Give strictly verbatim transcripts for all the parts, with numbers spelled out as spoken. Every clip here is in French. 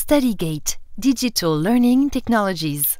StudyGate Digital Learning Technologies.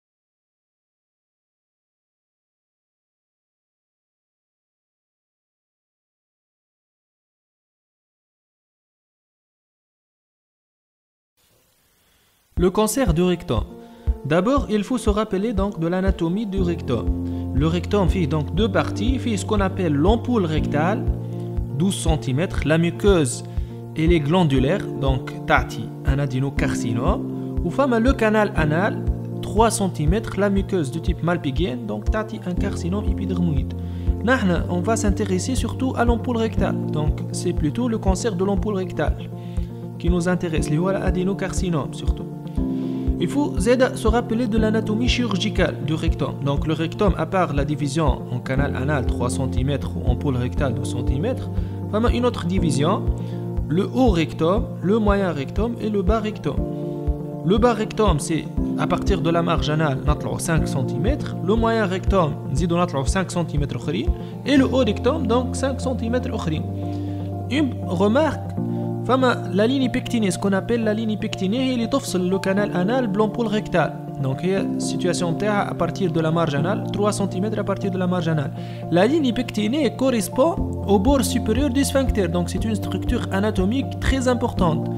Le cancer du rectum. D'abord, il faut se rappeler donc de l'anatomie du rectum. Le rectum fait donc deux parties, fait ce qu'on appelle l'ampoule rectale, douze centimètres, la muqueuse et les glandulaires, donc tati, un adénocarcinome, ou femme le canal anal, trois centimètres, la muqueuse de type Malpighienne, donc tati, un carcinome épidermoïde. Nahna, on va s'intéresser surtout à l'ampoule rectale, donc c'est plutôt le cancer de l'ampoule rectale qui nous intéresse, l'adénocarcinome surtout. Il faut se rappeler de l'anatomie chirurgicale du rectum. Donc le rectum, à part la division en canal anal trois centimètres ou ampoule rectale deux centimètres, il y a une autre division, le haut rectum, le moyen rectum et le bas rectum. Le bas rectum, c'est à partir de la marge anale, cinq centimètres, le moyen rectum, cinq centimètres et le haut rectum, donc cinq centimètres. Une remarque, la ligne pectinée, ce qu'on appelle la ligne pectinée, elle est le canal anal de l'ampoule rectale. Donc, il y a une situation à partir de la marge anale, trois centimètres à partir de la marge anale. La ligne pectinée correspond au bord supérieur du sphincter. Donc, c'est une structure anatomique très importante.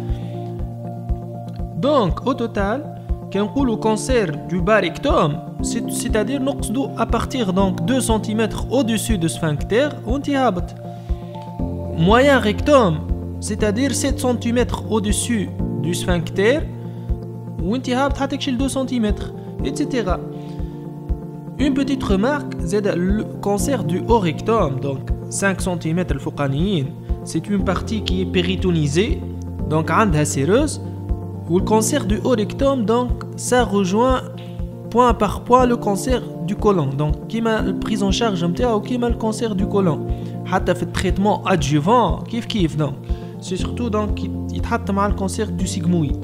Donc, au total, quand on a le cancer du bas rectum, c'est-à-dire à partir de deux centimètres au-dessus du sphincter, on y habite. Moyen rectum, c'est-à-dire sept centimètres au-dessus du sphincter, ou deux centimètres, et cetera. Une petite remarque, c'est le cancer du haut rectum, donc cinq centimètres le fouqaniyin, c'est une partie qui est péritonisée, donc عندها séreuse, ou le cancer du haut rectum, donc ça rejoint point par point le cancer du côlon. Donc qui m'a la prise en charge ou qui m'a le cancer du côlon. Hatta fait traitement adjuvant, kif kif donc. C'est surtout donc il traite mal le cancer du sigmoïde.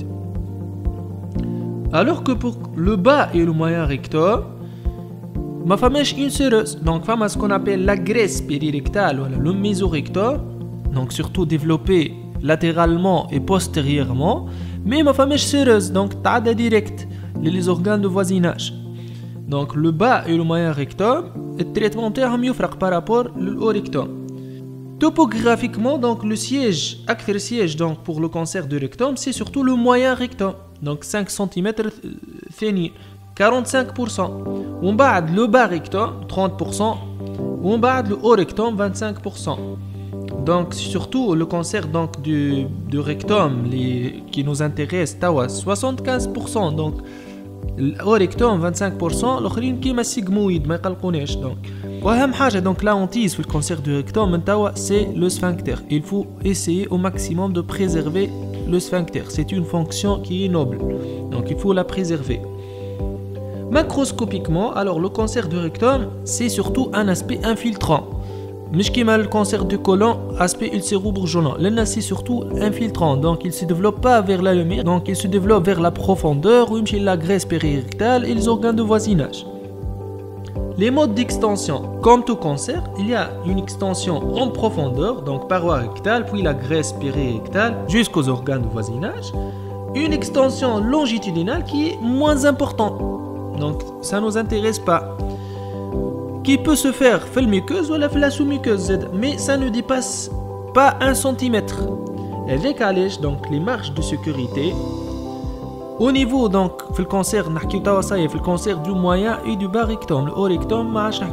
Alors que pour le bas et le moyen rectum, ma femme est une séreuse. Donc femme a ce qu'on appelle la graisse périrectale ou le mésorectum, donc surtout développé latéralement et postérieurement. Mais ma femme est séreuse, donc t'as direct les organes de voisinage. Donc le bas et le moyen rectum, le traitement est mieux par rapport au rectum. Topographiquement, donc le siège, acteur siège donc pour le cancer du rectum, c'est surtout le moyen rectum, donc cinq centimètres fini, quarante-cinq pour cent. On bat le bas rectum, trente pour cent. On bat le haut rectum, vingt-cinq pour cent. Donc surtout le cancer donc du, du rectum les, qui nous intéresse, tawa soixante-quinze pour cent. Donc au rectum vingt-cinq pour cent, l'autre qui est sigmoïde, ما يقلقوناش donc. وأهم حاجة donc la hantise في le cancer du rectum c'est le sphincter. Il faut essayer au maximum de préserver le sphincter. C'est une fonction qui est noble, donc il faut la préserver. Macroscopiquement, alors le cancer du rectum, c'est surtout un aspect infiltrant. مش كيما le cancer du côlon, aspect ulcéro-bourgeonnant. Là, c'est surtout infiltrant, donc il se développe pas vers la lumière, donc il se développe vers la profondeur, où il y a la graisse périrectale et les organes de voisinage. Les modes d'extension, comme tout cancer, il y a une extension en profondeur, donc paroi rectale, puis la graisse périrectale jusqu'aux organes de voisinage. Une extension longitudinale qui est moins importante, donc ça nous intéresse pas. Qui peut se faire dans la muqueuse ou la sous-muqueuse, mais ça ne dépasse pas un centimètre. Avec allège donc les marges de sécurité. Au niveau donc le cancer, le cancer du moyen et du bas rectum, le haut rectum,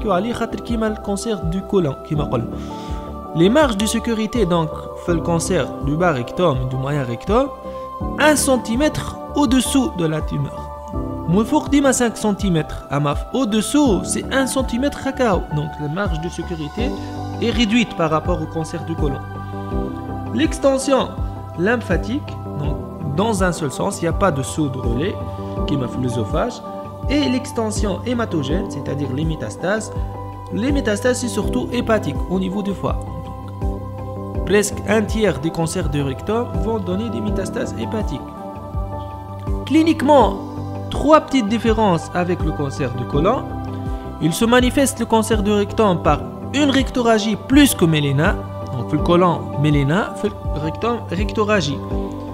le cancer du côlon, les marges de sécurité donc le cancer du bas rectum et du moyen rectum, un centimètre au-dessous de la tumeur. Moins fort à cinq centimètres. Au-dessous, c'est un centimètre cacao. Donc la marge de sécurité est réduite par rapport au cancer du côlon. L'extension lymphatique, donc dans un seul sens, il n'y a pas de saut de relais qui m'a fait l'œsophage. Et l'extension hématogène, c'est-à-dire les métastases. Les métastases, c'est surtout hépatique au niveau du foie. Donc, presque un tiers des cancers du rectum vont donner des métastases hépatiques. Cliniquement, trois petites différences avec le cancer du côlon. Il se manifeste le cancer du rectum par une rectoragie plus que méléna. Donc le côlon méléna, le rectum rectoragie.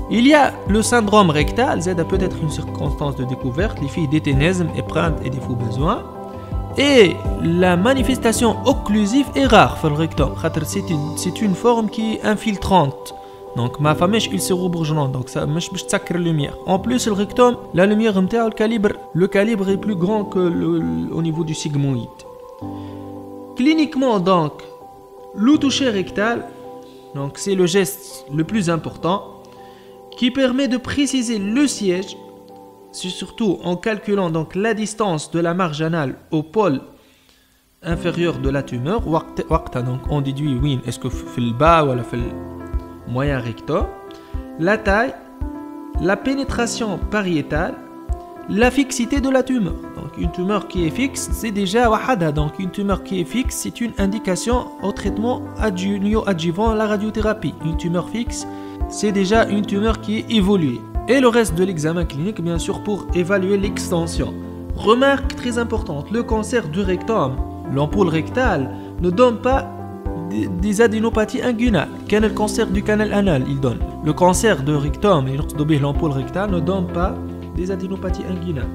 Il y a le syndrome rectal, c'est peut-être une circonstance de découverte, les filles d'éténisme, épreinte et défaut besoin. Et la manifestation occlusive est rare dans le rectum, c'est une, c'est une forme qui est infiltrante. Donc ma femme est ulcéro-bourgeonnante, donc ça مش باش تسكر la lumière. En plus le rectum, la lumière نتاعو le calibre, le calibre est plus grand que le, le, au niveau du sigmoïde. Cliniquement donc, le toucher rectal, donc c'est le geste le plus important qui permet de préciser le siège, surtout en calculant donc la distance de la marge anale au pôle inférieur de la tumeur. Donc on déduit oui, est-ce que في le bas ou في le moyen rectum, la taille, la pénétration pariétale, la fixité de la tumeur. Donc une tumeur qui est fixe, c'est déjà wahada. Donc une tumeur qui est fixe, c'est une indication au traitement adjuvant la radiothérapie. Une tumeur fixe, c'est déjà une tumeur qui est évoluée. Et le reste de l'examen clinique, bien sûr, pour évaluer l'extension. Remarque très importante, le cancer du rectum, l'ampoule rectale, ne donne pas des adénopathies inguinales. Quel est le cancer du canal anal, il donne. Le cancer de rectum et l'ampoule rectale ne donne pas des adénopathies inguinales.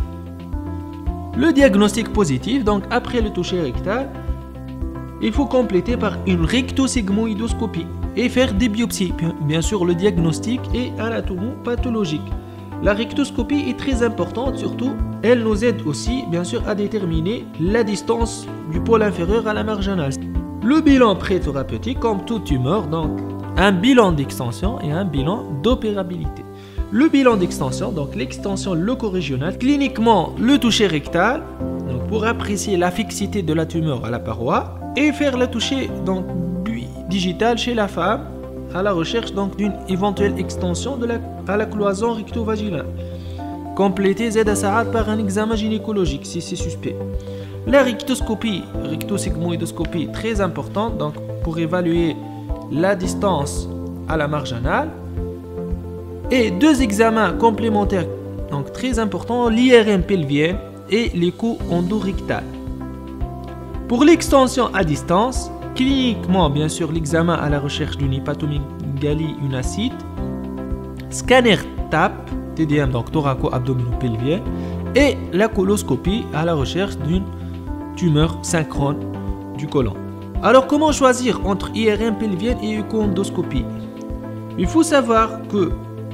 Le diagnostic positif, donc après le toucher rectal, il faut compléter par une rectosigmoïdoscopie et faire des biopsies. Bien sûr, le diagnostic est anatomo-pathologique. La rectoscopie est très importante, surtout, elle nous aide aussi, bien sûr, à déterminer la distance du pôle inférieur à la marge anale. Le bilan pré-thérapeutique, comme toute tumeur, donc un bilan d'extension et un bilan d'opérabilité. Le bilan d'extension, donc l'extension locorégionale, cliniquement le toucher rectal, donc pour apprécier la fixité de la tumeur à la paroi, et faire le toucher donc digital chez la femme à la recherche donc d'une éventuelle extension de la, à la cloison recto-vaginale. Compléter Z A S A A D par un examen gynécologique si c'est suspect. La rectoscopie, rectosigmoïdoscopie, très importante donc pour évaluer la distance à la marge anale. Et deux examens complémentaires donc très importants, l'I R M pelvienne et l'écho endorectal. Pour l'extension à distance, cliniquement bien sûr l'examen à la recherche d'une hépatomégalie, une acide, scanner T A P, T D M donc thoraco-abdominopelvien, et la coloscopie à la recherche d'une tumeur synchrone du côlon. Alors comment choisir entre I R M pelvienne et écho-endoscopie? Il faut savoir que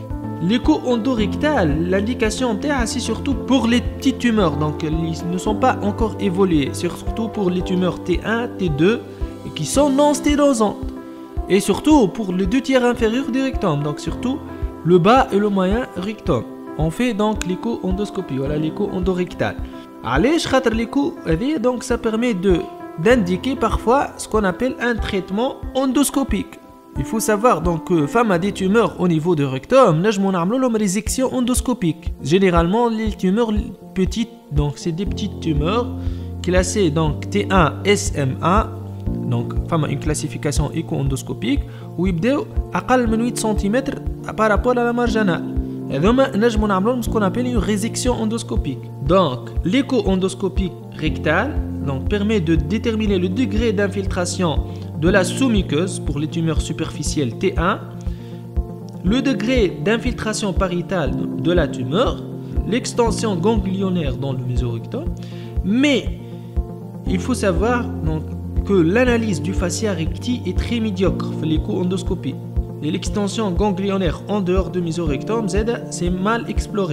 l'écho-endorectal, l'indication c'est surtout pour les petites tumeurs, donc ils ne sont pas encore évoluées, surtout pour les tumeurs T un, T deux, et qui sont non sténosantes, et surtout pour les deux tiers inférieurs du rectum, donc surtout le bas et le moyen rectum. On fait donc l'écho-endoscopie, voilà l'écho-endorectal. Allez, l'écho, donc ça permet de d'indiquer parfois ce qu'on appelle un traitement endoscopique. Il faut savoir donc que femme a des tumeurs au niveau du rectum, nous avons une résection endoscopique. Généralement les tumeurs petites, donc c'est des petites tumeurs classées donc T un S M un, donc femme a une classification écho-endoscopique où il y a moins de huit centimètres par rapport à la marge anale. Et donc nous avons ce qu'on appelle une résection endoscopique. Donc l'écho-endoscopie rectale donc, permet de déterminer le degré d'infiltration de la sous-muqueuse pour les tumeurs superficielles T un, le degré d'infiltration pariétale de la tumeur, l'extension ganglionnaire dans le mésorectum, mais il faut savoir donc, que l'analyse du fascia recti est très médiocre pour l'écho-endoscopie. Et l'extension ganglionnaire en dehors du mésorectum, c'est mal exploré.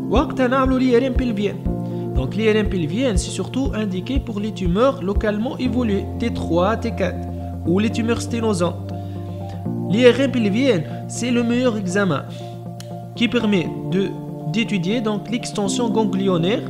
l'I R M pelvienne. Donc l'I R M pelvienne, c'est surtout indiqué pour les tumeurs localement évoluées, T trois, T quatre, ou les tumeurs sténosantes. L'I R M pelvienne, c'est le meilleur examen qui permet de, d'étudier donc l'extension ganglionnaire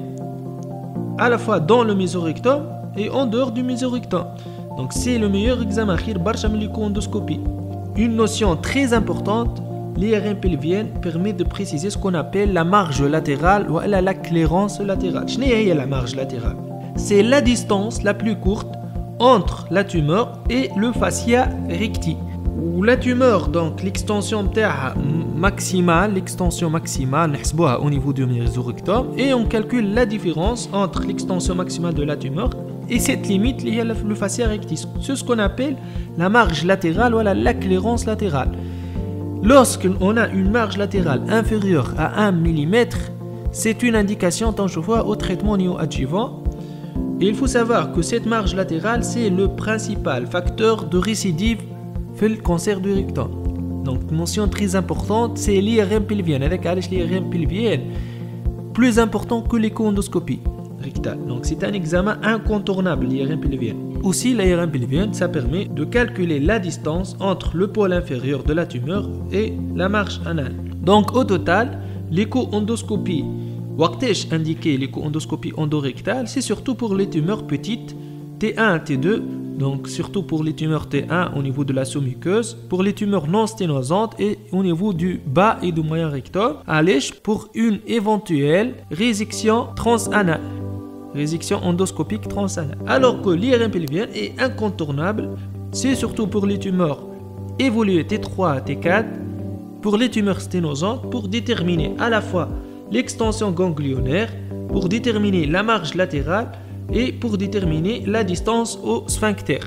à la fois dans le mésorectum et en dehors du mésorectum. Donc c'est le meilleur examen, l'écho-endoscopie. Une notion très importante, l'I R M pelvienne permet de préciser ce qu'on appelle la marge latérale ou la clairance latérale. Qu'est-ce que la marge latérale? C'est la distance la plus courte entre la tumeur et le fascia recti. Ou la tumeur, donc l'extension maximale, l'extension maximale, au niveau du mésorectum, et on calcule la différence entre l'extension maximale de la tumeur et cette limite liée à le fascia recti. C'est ce qu'on appelle la marge latérale ou la clairance latérale. Lorsqu'on a une marge latérale inférieure à un millimètre, c'est une indication dangereuse au traitement néoadjuvant. Et il faut savoir que cette marge latérale, c'est le principal facteur de récidive dans le cancer du rectum. Donc, une mention très importante, c'est l'I R M pelvienne. Avec l'I R M pelvienne, plus important que l'écho-endoscopie rectale. Donc, c'est un examen incontournable, l'I R M pelvienne. Aussi, l'I R M pelvienne, ça permet de calculer la distance entre le pôle inférieur de la tumeur et la marge anale. Donc, au total, l'écho-endoscopie, Waqtesh indiqué l'écho-endoscopie endorectale, c'est surtout pour les tumeurs petites T un, T deux, donc surtout pour les tumeurs T un au niveau de la sous-muqueuse, pour les tumeurs non sténosantes et au niveau du bas et du moyen rectum, allège pour une éventuelle résection transanale. Résection endoscopique transanale. Alors que l'I R M pelvienne est incontournable, c'est surtout pour les tumeurs évoluées T trois, T quatre, pour les tumeurs sténosantes, pour déterminer à la fois l'extension ganglionnaire, pour déterminer la marge latérale et pour déterminer la distance au sphincter.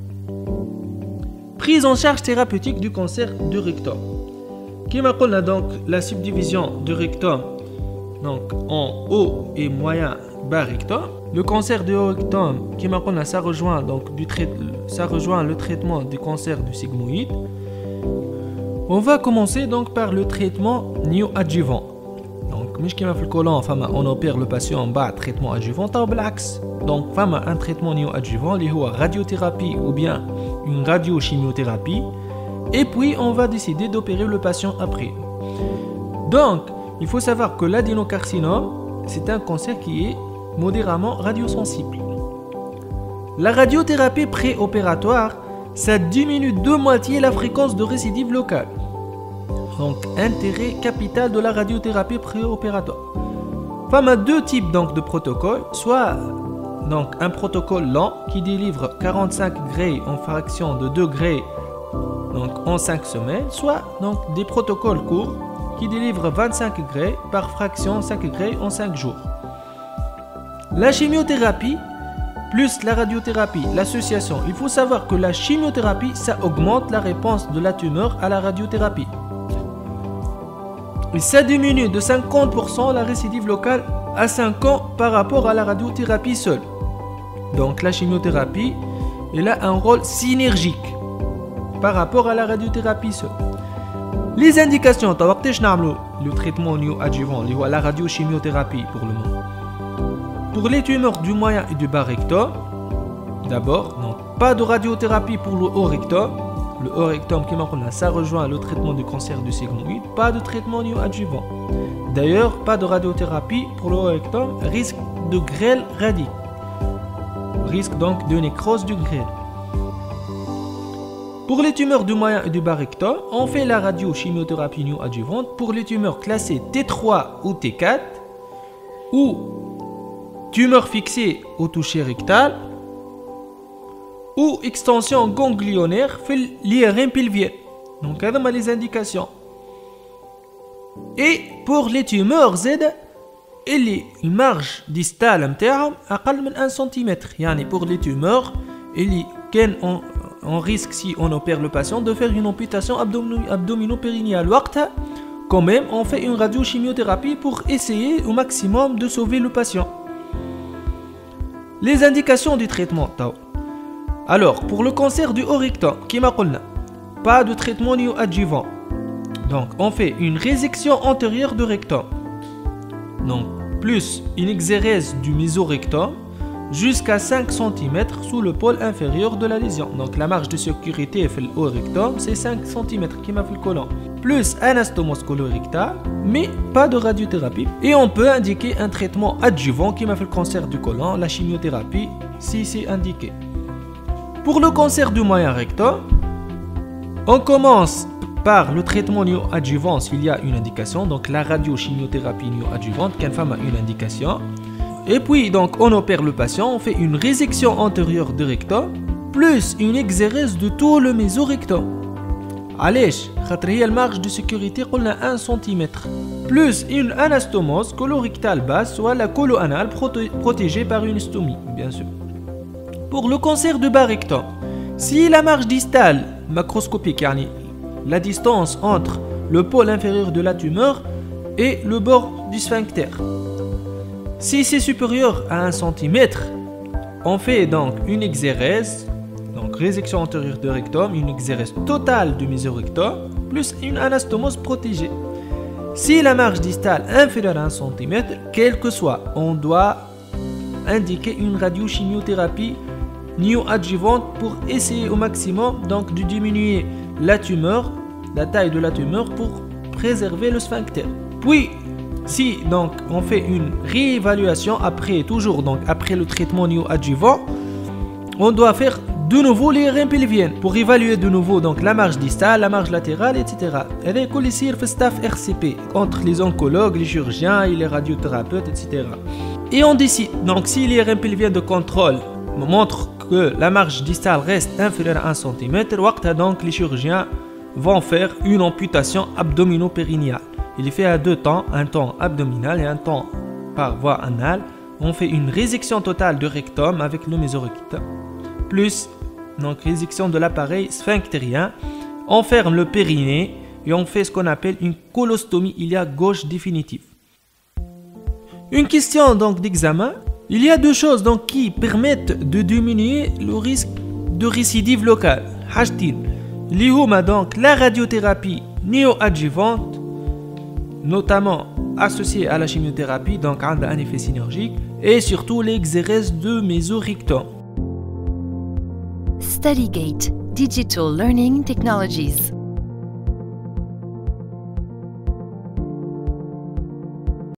Prise en charge thérapeutique du cancer du rectum. Qui m'appelle donc la subdivision du rectum donc en haut et moyen bas rectum. Le cancer du rectum, qui m'appelle ça rejoint donc du trai- ça rejoint le traitement du cancer du sigmoïde. On va commencer donc par le traitement néoadjuvant. Donc, مش كيما في الكولون فما on opère le patient بعد traitement adjuvant طاو بالعكس. Donc, فما un traitement néoadjuvant اللي هو radiothérapie ou bien une radiochimiothérapie. Et puis, on va décider d'opérer le patient après. Donc, il faut savoir que l'adénocarcinome, c'est un cancer qui est modérément radiosensible. La radiothérapie préopératoire, ça diminue de moitié la fréquence de récidive locale. Donc, intérêt capital de la radiothérapie préopératoire. Il y a deux types donc, de protocoles. Soit donc, un protocole lent qui délivre quarante-cinq Gray en fraction de deux Gray donc, en cinq semaines. Soit donc, des protocoles courts qui délivrent vingt-cinq Gray par fraction cinq Gray en cinq jours. La chimiothérapie plus la radiothérapie, l'association. Il faut savoir que la chimiothérapie, ça augmente la réponse de la tumeur à la radiothérapie. Et ça diminue de cinquante pour cent la récidive locale à cinq ans par rapport à la radiothérapie seule. Donc la chimiothérapie, elle a un rôle synergique par rapport à la radiothérapie seule. Les indications, le traitement néoadjuvant, la radiochimiothérapie pour le moment. Pour les tumeurs du moyen et du bas rectum, d'abord, donc, pas de radiothérapie pour le haut rectum. Le haut rectum, ça rejoint le traitement du cancer du sigmoïde. Pas de traitement néoadjuvant. D'ailleurs, pas de radiothérapie pour le haut rectum. Risque de grêle radique. Risque donc de nécrose du grêle. Pour les tumeurs du moyen et du bas rectum, on fait la radiochimiothérapie néoadjuvante pour les tumeurs classées T trois ou T quatre ou tumeur fixée au toucher rectal ou extension ganglionnaire fait l'I R M pelvienne. Donc, هذا les indications. Et pour les tumeurs Z, اللي المارج ديستال نتاعهم أقل من un centimètre. يعني pour les tumeurs اللي كان on, on risque si on opère le patient de faire une amputation abdominopérinéale. وقتها quand même on fait une radiochimiothérapie pour essayer au maximum de sauver le patient. Les indications du traitement. Alors, pour le cancer du haut rectum, qui m'a dit, pas de traitement néoadjuvant. Donc, on fait une résection antérieure du rectum. Donc, plus une exérèse du mésorectum jusqu'à cinq centimètres sous le pôle inférieur de la lésion. Donc, la marge de sécurité fait le haut rectum, c'est cinq centimètres qui m'a fait le colon. Plus anastomose colorectal, mais pas de radiothérapie. Et on peut indiquer un traitement adjuvant qui m'a fait le cancer du côlon, la chimiothérapie, si c'est indiqué. Pour le cancer du moyen rectum, on commence par le traitement néoadjuvant s'il y a une indication, donc la radiochimiothérapie néoadjuvante, qu'une femme a une indication. Et puis, donc, on opère le patient, on fait une résection antérieure du rectum, plus une exérèse de tout le mésorectum. علاش خاطر هي المارج دو سيكوريتي قلنا un centimètre plus une anastomose colorectale basse soit la colo-anale protégée par une stomie bien sûr. Pour le cancer du bas rectum, si la marge distale macroscopique يعني la distance entre le pôle inférieur de la tumeur et le bord du sphincter. Si c'est supérieur à un centimètre, on fait donc une exérèse, donc résection antérieure de rectum, une exérèse totale du mésorectum, plus une anastomose protégée. Si la marge distale est inférieure à un centimètre, quel que soit, on doit indiquer une radiochimiothérapie néoadjuvante pour essayer au maximum donc de diminuer la tumeur, la taille de la tumeur pour préserver le sphincter. Puis, si donc on fait une réévaluation après, toujours donc après le traitement néoadjuvant, on doit faire de nouveau les reins pelviennes pour évaluer de nouveau donc la marge distale, la marge latérale, et cetera. Elle est collissée au staff R C P entre les oncologues, les chirurgiens et les radiothérapeutes, et cetera. Et on décide donc si les reins pelviennes de contrôle montrent que la marge distale reste inférieure à un centimètre, donc les chirurgiens vont faire une amputation abdomino-périnéale. Il est fait à deux temps, un temps abdominal et un temps par voie anale. On fait une résection totale du rectum avec le mésorectum, plus donc résection de l'appareil sphinctérien. On ferme le périnée et on fait ce qu'on appelle une colostomie iliaque gauche définitive. Une question donc d'examen. Il y a deux choses donc qui permettent de diminuer le risque de récidive locale. Hajtin. Li huma donc la radiothérapie néoadjuvante, notamment associée à la chimiothérapie, donc a un effet synergique, et surtout l'exérèse de mésorectum. StudyGate Digital Learning Technologies.